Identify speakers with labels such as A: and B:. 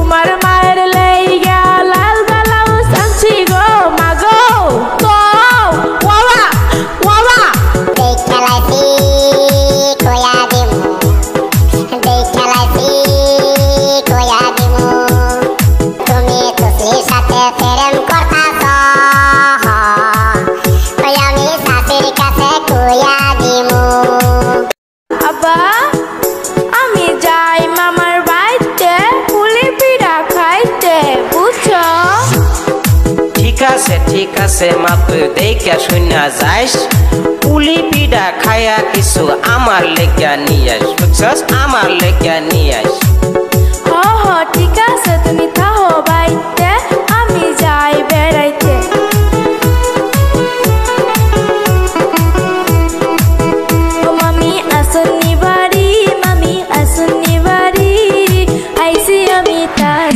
A: তোমার মায়ের লাইগা লাল ব্লাউজ আনছি গো মাগো তো ওয়া ওয়া
B: দেই খেলাইছি কয়া দিমু দেই খেলাইছি কয়া দিমু তুমি তুসলির সাথে প্রেম করতাছ ওই আমি শাশুর কাছে কয়া দিমু
A: আব্বা আমি যাই মামার বাড়িতে পুলি পিঠা খাইতে বুঝছো
C: ঠিক আছে মা তুই দেখে শুনা যাইস পুলি পিঠা খায়া কিছু আমার লেগা নিয়ে আস বুঝছস আমার লেগা নিয়ে আস
A: হ ঠিক আছে তুমি থাকো বাড়িতে আমি যাই বেড়াইতে ও মামি আসুনি বাড়ি আইসি আমি তাই